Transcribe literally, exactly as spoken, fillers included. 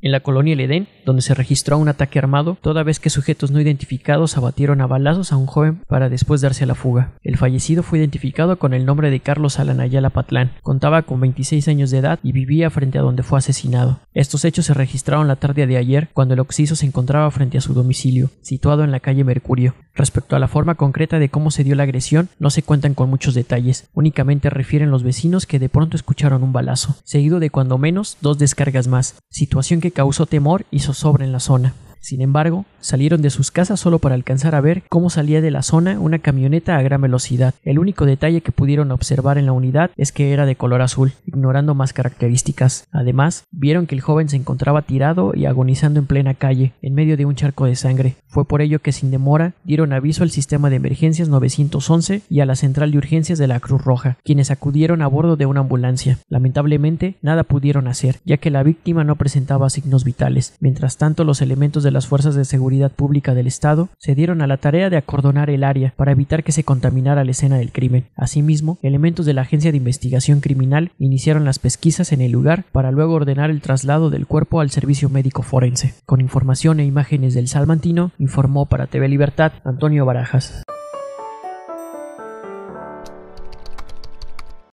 En la colonia El Edén, donde se registró un ataque armado, toda vez que sujetos no identificados abatieron a balazos a un joven para después darse a la fuga. El fallecido fue identificado con el nombre de Carlos Alan Ayala Patlán. Contaba con veintiséis años de edad y vivía frente a donde fue asesinado. Estos hechos se registraron la tarde de ayer, cuando el occiso se encontraba frente a su domicilio, situado en la calle Mercurio. Respecto a la forma concreta de cómo se dio la agresión, no se cuentan con muchos detalles. Únicamente refieren los vecinos que de pronto escucharon un balazo, seguido de cuando menos dos descargas más, situación que causó temor y zozobra en la zona. Sin embargo, salieron de sus casas solo para alcanzar a ver cómo salía de la zona una camioneta a gran velocidad. El único detalle que pudieron observar en la unidad es que era de color azul, ignorando más características. Además, vieron que el joven se encontraba tirado y agonizando en plena calle, en medio de un charco de sangre. Fue por ello que sin demora dieron aviso al sistema de emergencias nueve once y a la central de urgencias de la Cruz Roja, quienes acudieron a bordo de una ambulancia. Lamentablemente, nada pudieron hacer, ya que la víctima no presentaba signos vitales. Mientras tanto, los elementos de las fuerzas de seguridad pública del estado se dieron a la tarea de acordonar el área para evitar que se contaminara la escena del crimen. Asimismo, elementos de la Agencia de Investigación Criminal iniciaron las pesquisas en el lugar para luego ordenar el traslado del cuerpo al servicio médico forense. Con información e imágenes del Salmantino, informó para T V Libertad Antonio Barajas.